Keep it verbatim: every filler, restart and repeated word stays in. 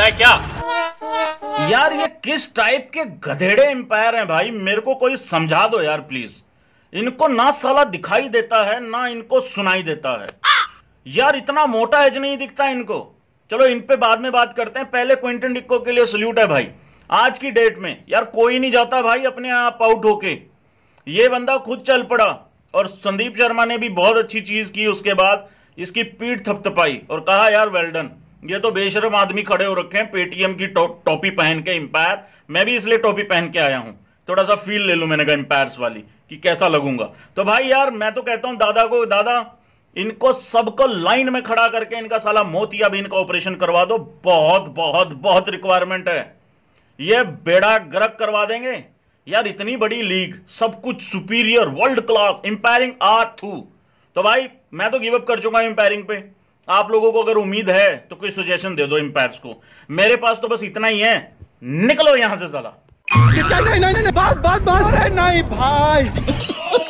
है क्या? यार ये किस टाइप के गधेड़े एम्पायर हैं भाई, मेरे को कोई समझा दो यार प्लीज। इनको ना साला दिखाई देता है ना इनको सुनाई देता है यार, इतना मोटा एज नहीं दिखता इनको। चलो इन पे बाद में बात करते हैं, पहले क्विंटन डिक्को के लिए सल्यूट है भाई। आज की डेट में यार कोई नहीं जाता भाई अपने आप आउट होके, ये बंदा खुद चल पड़ा। और संदीप शर्मा ने भी बहुत अच्छी चीज की, उसके बाद इसकी पीठ थपथपाई और कहा यार वेल डन। ये तो बेशरम आदमी खड़े हो रखे हैं पेटीएम की टो, टोपी पहन के एम्पायर। मैं भी इसलिए टोपी पहन के आया हूं, थोड़ा सा फील ले लूं, मैंने कहा एम्पायर्स वाली कि कैसा लगूंगा। तो भाई यार मैं तो कहता हूं दादा को, दादा इनको सबको लाइन में खड़ा करके इनका साला मोतिया भी इनका ऑपरेशन करवा दो। बहुत बहुत बहुत रिक्वायरमेंट है, ये बेड़ा गर्क करवा देंगे यार। इतनी बड़ी लीग, सब कुछ superior, world class umpiring are through. तो भाई मैं तो गिव अप कर चुका हूं एम्पायरिंग पे। आप लोगों को अगर उम्मीद है तो कोई सजेशन दे दो एम्पायर्स को। मेरे पास तो बस इतना ही है, निकलो यहां से साला। नहीं नहीं नहीं, बात बात बात नहीं भाई।